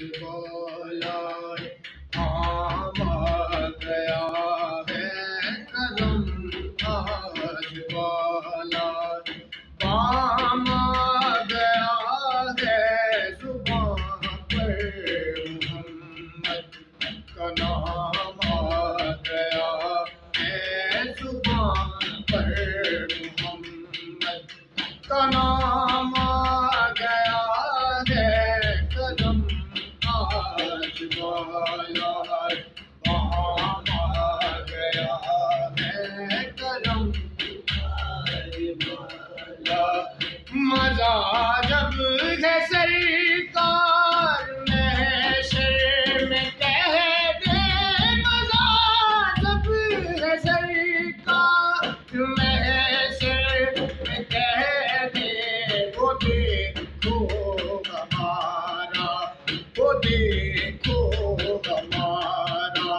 बालाए काम आ गया है कदम आज बालाए काम आ गया है जुबान पर मोहम्मद का नाम आ गया है जुबान पर मोहम्मद का नाम आ गया है कदम आज बालाए काम आ गया है कदम आज बालाए मजा जब है सरकार महशर में कह दे मजा जब है सरकार महशर में कह दे वो देखो हमारा वो देखो हमारा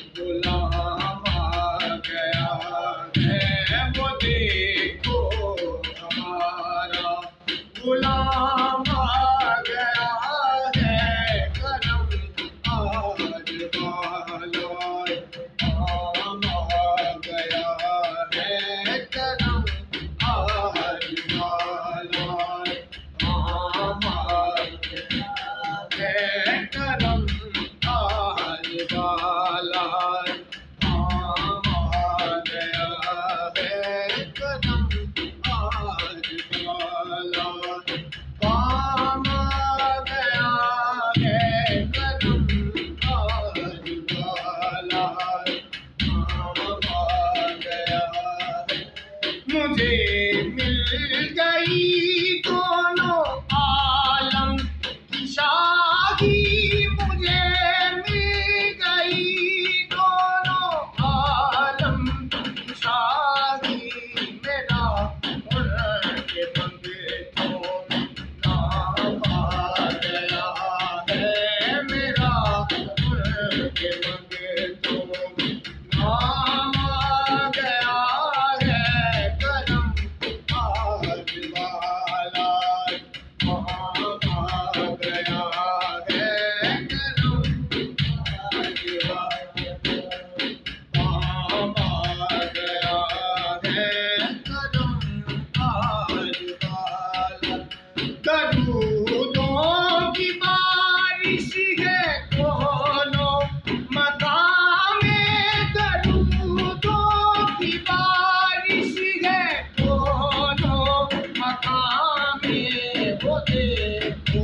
गुलाम आ गया है वो देखो हमारा गुलाम आ गया है करम आज बालाए काम आ गया है करम आज बालाए काम आ गया है करम आज बालाए काम आ गया है करम आज बालाए काम आ गया है कदम आज बालाए काम आ गया है मुझे मिल गई दोनों आलम की शाही मुझे मिल गई दोनों आलम की शाही मेरा उनके बंदे को नाम आ गया है मेरा उनके बंदे को नाम आ गया है कदम आज बालाए काम आ गया है कदम आज बालाए काम आ गया है कदम आज बालाए दरूदों की बारिश है दोनों मकाम में दरूदों की बारिश है दोनों मकाम में वो देखो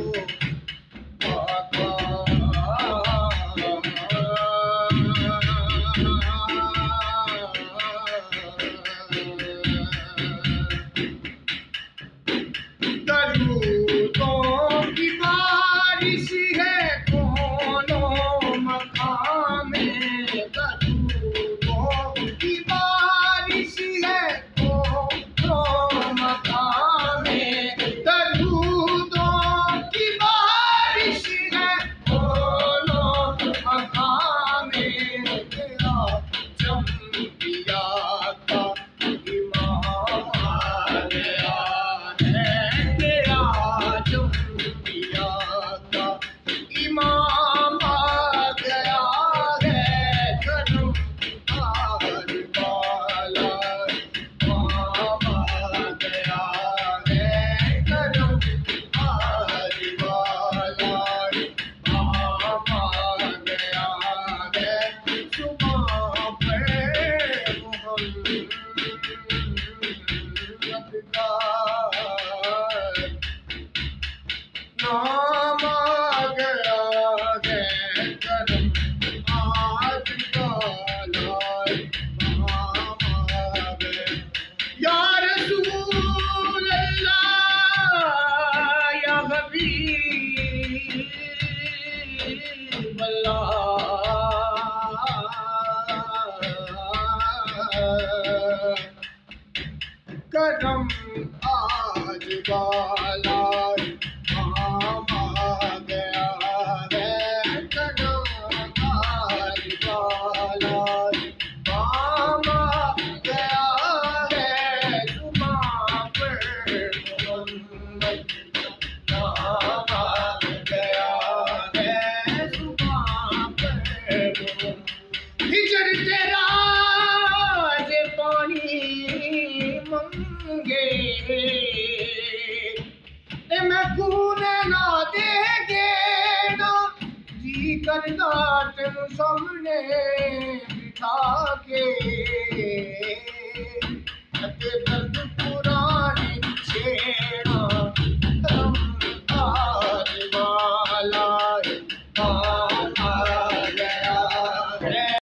दरूदों की बारिश है दोनों मकाम में दरूदों की बारिश है दोनों मकाम में दरूदों की बारिश है दोनों मकाम में तेरा चमकिया का इमाम आ गया है तेरा चमकिया का इमाम आ गया है कदम आज बालाए काम आ गया है कदम आज बालाए काम आ गया है सुबह पे मोहम्मद का नाम आ गया है कदम आज बालाए काम आ गया या रसूल अल्लाह या हबीब अल्लाह कदम आज बालाए काम आ गया है कदम आज बालाए काम आ गया है जुबान पर मोहम्मद नाम आ करदा तेनू सामने बिठा के अते दर्द